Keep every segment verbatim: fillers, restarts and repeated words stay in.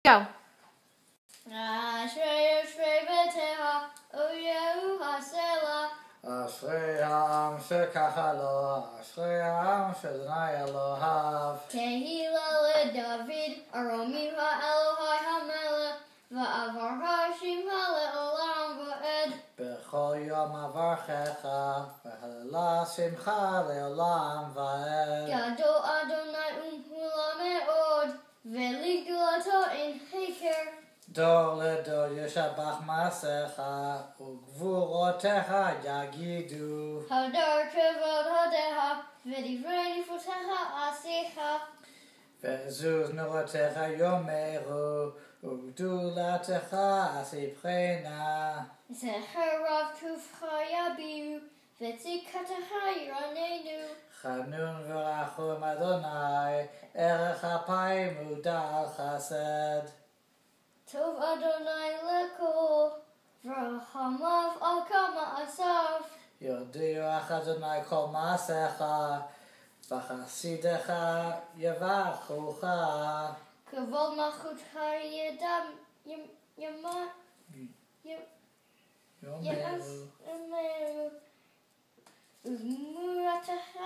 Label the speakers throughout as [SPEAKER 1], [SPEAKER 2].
[SPEAKER 1] Go.
[SPEAKER 2] אשרי יושבי ביתך, אויהו הסלע.
[SPEAKER 3] אשרי העם שככה לו, אשרי העם שאדוני אלוהיו.
[SPEAKER 2] תהילה לדוד, ארומיו האלוהי המלך, ועבר השמך לעולם ועד.
[SPEAKER 3] בכל יום אברכך, והללה שמחה לעולם ועד.
[SPEAKER 2] גדול אדוני ומהולה מאוד, ולגדולתו אין חקר.
[SPEAKER 3] דור לדור ישבח מעשיך, וגבורותיך יגידו.
[SPEAKER 2] הדר כבוד הודיך, ודברי נפלאותיך עשיך.
[SPEAKER 3] ועזוז נורותיך יאמרו, וגדולתך אסיפנה.
[SPEAKER 2] זכר רב טובך יביעו, וצדקתך ירננו.
[SPEAKER 3] חנון ורחום אדוני, ערך אפיים ודל חסד.
[SPEAKER 2] טוב אדוני לכל, ורחמיו על כמה עשיו.
[SPEAKER 3] יודיח אדוני כל מעשיך, וחסידיך יברכוך.
[SPEAKER 2] כבוד מלכותך ידם ימה יאמרו, וגמורתך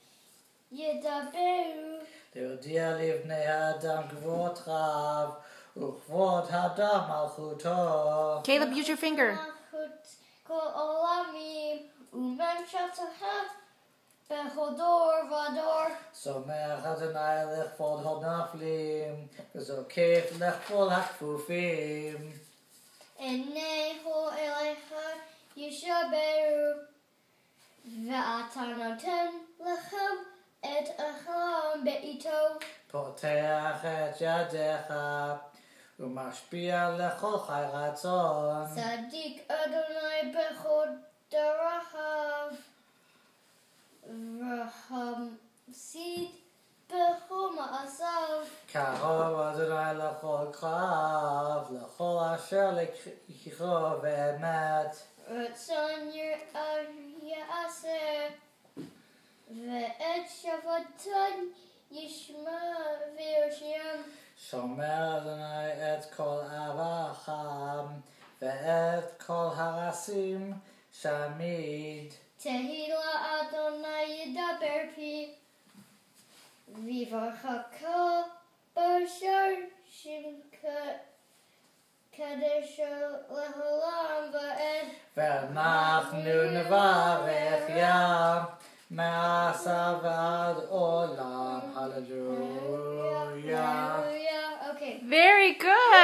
[SPEAKER 2] ידברו.
[SPEAKER 3] להודיע לבני האדם גבורת רב, וכבוד הדם מלכותו.
[SPEAKER 1] Caleb, use your finger.
[SPEAKER 2] מלכות כל עולמים, וממשלתך בכל דור ודור.
[SPEAKER 3] שמח אדוני לכבוד הנפלים, וזוקף לכבוד הכפופים.
[SPEAKER 2] עיניך אליך ישברו, ואתה נותן לכם את אכלם בעיתו.
[SPEAKER 3] פותח את ידיך, ומשפיע לכל חי רצון.
[SPEAKER 2] צדיק אדוני בכל דרכיו, וחמסית בכל מעשיו. קרוב
[SPEAKER 3] אדוני לכל קרב, לכל אשר לקחו באמת.
[SPEAKER 2] רצון יעשה, ואת שבתון ישמע ויושיעם.
[SPEAKER 3] שומר אדוני את כל אברכם, ואת כל הרסים שמיד.
[SPEAKER 2] תהילה אדוני ידבר פי, ויברכך באשר שמך קדש לעולם ועד.
[SPEAKER 3] ואנחנו נברך ים מעשה ועד עולם. Hallelujah.
[SPEAKER 2] Hallelujah. Okay.
[SPEAKER 1] Very good.